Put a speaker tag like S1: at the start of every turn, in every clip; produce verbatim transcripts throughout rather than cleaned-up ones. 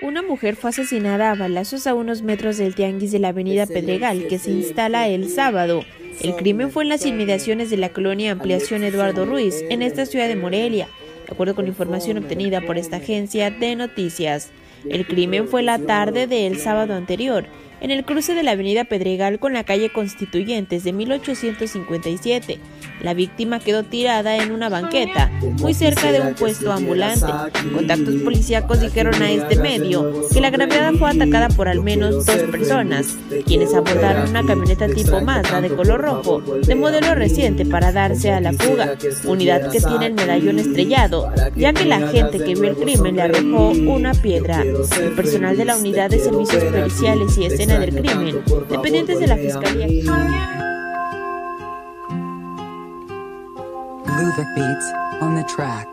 S1: Una mujer fue asesinada a balazos a unos metros del tianguis de la avenida Pedregal, que se instala el sábado. El crimen fue en las inmediaciones de la colonia Ampliación Eduardo Ruiz, en esta ciudad de Morelia, de acuerdo con información obtenida por esta agencia de noticias. El crimen fue la tarde del sábado anterior, en el cruce de la avenida Pedregal con la calle Constituyentes de mil ochocientos cincuenta y siete. La víctima quedó tirada en una banqueta, muy cerca de un puesto ambulante. Contactos policíacos dijeron a este medio que la agraviada fue atacada por al menos dos personas, quienes abordaron una camioneta tipo Mazda de color rojo, de modelo reciente, para darse a la fuga, unidad que tiene el medallón estrellado, ya que la gente que vio el crimen le arrojó una piedra. El personal de la unidad de servicios periciales y escena del crimen, dependientes de la Fiscalía.
S2: Luvic Beats on the track.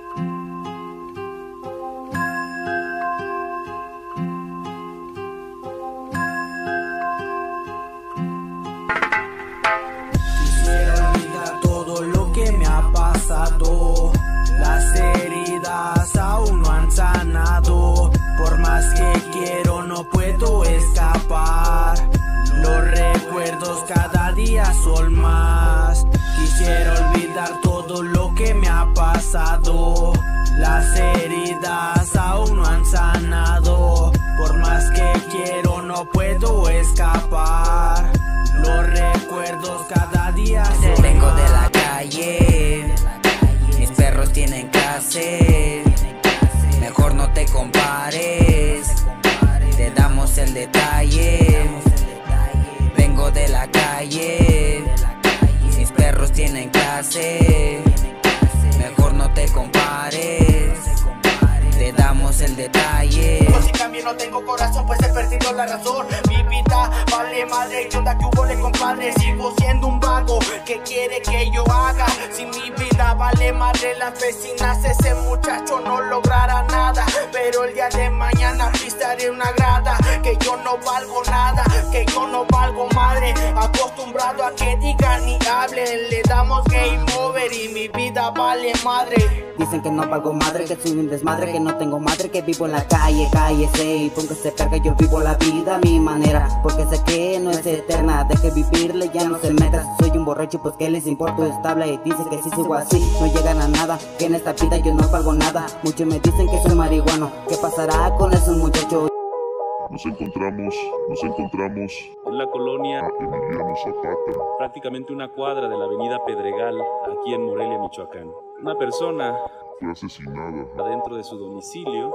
S3: Quisiera olvidar todo lo que me ha pasado. Las heridas aún no han sanado. Por más que quiero no puedo escapar. Los recuerdos cada día son más. Quisiera olvidar todo lo que me ha pasado. Las heridas aún no han sanado. Por más que quiero no puedo escapar. Los recuerdos cada día son
S4: Vengo
S3: más.
S4: de la calle, mis perros tienen que hacer. Mejor no te compares, te damos el detalle. Vengo de la calle, mis perros tienen que hacer. Mejor no te compares, te damos el detalle.
S3: Pues si cambio no tengo corazón, pues he perdido la razón. Mi vida vale madre, ¿qué onda que hubo le compadre? Sigo siendo un vago, ¿qué quiere que yo haga? Si mi vida vale madre, las vecinas, ese muchacho no logrará nada. Pero el día de mañana pisaré una grada, que yo no valgo nada, que yo no valgo madre. Acostumbrado a que digan y hablen, le damos game over y mi vida vale madre.
S5: Dicen que no valgo madre, que soy un desmadre, que no tengo madre, que vivo en la calle, cállese y póngase perga, yo vivo la vida a mi manera, porque sé que no es eterna, deje vivirle, ya no se meta. Si soy un borracho, pues que les importa, estable y dice que si sigo así, no llegan a nada, que en esta vida yo no valgo nada. Muchos me dicen que soy marihuano, ¿qué pasará con esos muchachos?
S6: Nos encontramos, nos encontramos
S7: en la colonia
S6: Emiliano Zapata,
S7: prácticamente una cuadra de la avenida Pedregal, aquí en Morelia, Michoacán. Una persona
S6: fue asesinada
S7: adentro de su domicilio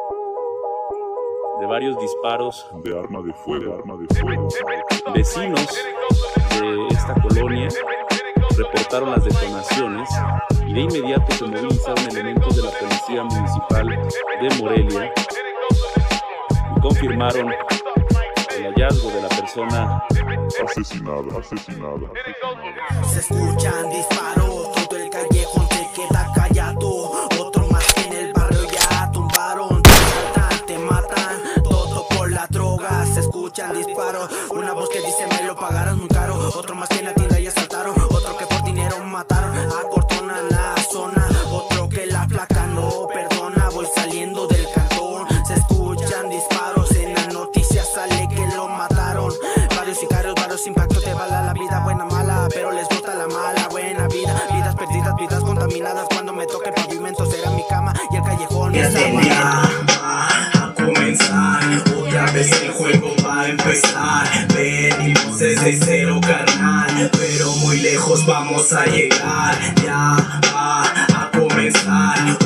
S7: de varios disparos
S6: de arma de fuego, de arma de fuego.
S7: Vecinos de esta colonia reportaron las detonaciones y de inmediato se movilizaron elementos de la Policía Municipal de Morelia y confirmaron el hallazgo de la persona
S6: asesinada, asesinada.
S3: Se escuchan disparos, todo el callejón se queda callado. Otro más que en el barrio ya tumbaron. Te matan, te matan, todo por la droga. Se escuchan disparos, una voz que dice me lo pagaron muy caro. Otro más que en la tienda ya saltaron, otro que por dinero mataron. Acortonan la zona, otro que la placa no perdona. Voy saliendo del cantón, se escuchan disparos. En la noticia sale que lo mataron. Varios sicarios, varios impactos, te bala la vida buena, mala, pero les gusta la mala, buena vida. Vidas perdidas, vidas contaminadas. Cuando me toque el pavimento será mi cama y el callejón es la
S8: va a comenzar, otra vez el juego va a empezar. Venimos desde cero, carnal, pero muy lejos vamos a llegar. Ya va a comenzar.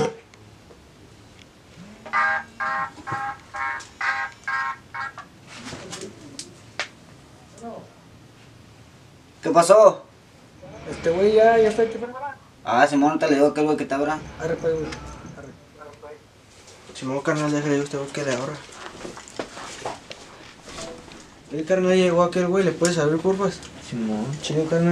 S5: ¿Qué pasó?
S9: Este güey ya, ya está aquí, hermana.
S5: Ah, Simón, te le digo que el güey que te abra.
S9: Arre, pues, güey. Arre. Simón, carnal, déjale a usted que le abra. El carnal llegó aquel güey, ¿le puedes abrir, porfa? Simón. Chido, carnal.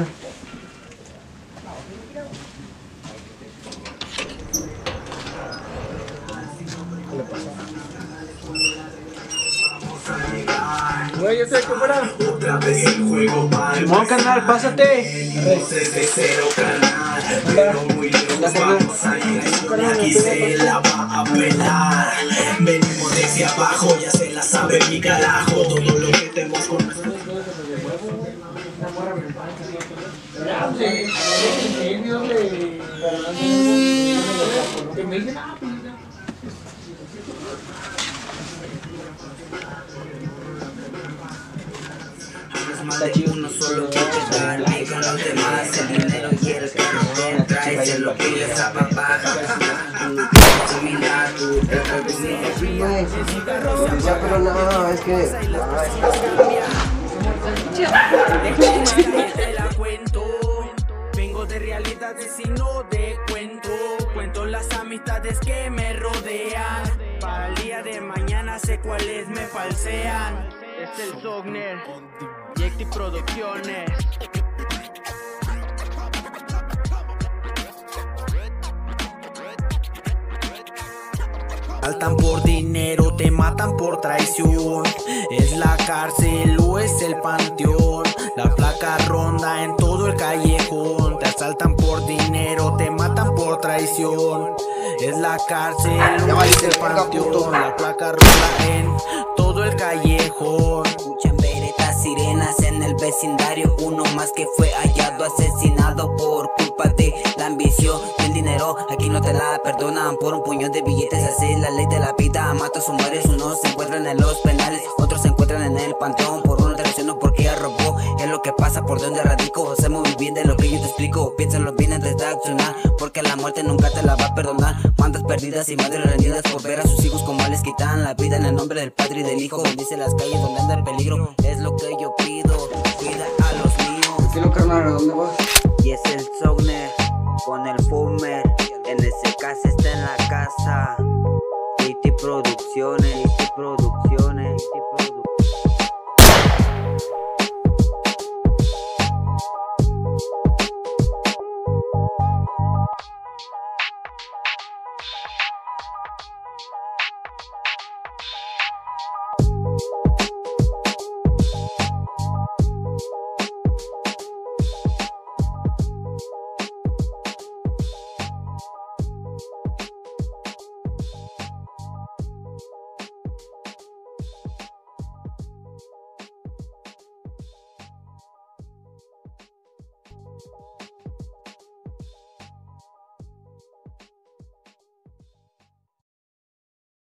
S9: ¿Qué le pasa? Güey, yo estoy aquí afuera.
S8: Otra vez el juego va a
S9: Simón, carnal, pásate.
S8: Venimos desde cero, carnal, pero muy lejos vamos a llegar. Aquí se la va a pelar. Venimos desde abajo, ya sabe mi carajo todo lo que tenemos con
S4: más de uno solo quiere darle con los demás el dinero y el carro trae se lo pides a papá
S10: pero no, es que
S3: te la cuento. Vengo de realidades y no de cuento. Cuento las amistades que me rodean. Para el día de mañana sé cuáles me falsean. Es el Sogner, Yecti Producciones. Saltan por dinero, te matan por traición. Es la cárcel o es el panteón. La placa ronda en todo el callejón. Te asaltan por dinero, te matan por traición. Es la cárcel o es el panteón. La placa ronda en todo el callejón.
S4: Escuchan veretas, sirenas en el vecindario. Uno más que fue hallado asesinado por culpa de la ambición del dinero. Aquí no te la perdonan por un puñón de billetes. Así es la ley de la vida, mata a sus mujeres. Unos se encuentran en los penales, otros se encuentran en el panteón por una traición o porque ella robó. Es lo que pasa por donde radico. Sé muy bien de lo que yo te explico. Piénsalo bien antes de accionar, porque la muerte nunca te la va a perdonar. Mandas perdidas y madres rendidas por ver a sus hijos como les quitan la vida en el nombre del Padre y del Hijo. Bendice las calles donde anda el peligro. Es lo que yo pido, cuida a los míos.
S10: ¿Qué lo carnal? ¿A dónde vas?
S4: Y es el Sogner con el Fumer. En ese caso está en la casa. Yecti Producciones, Yecti Producciones.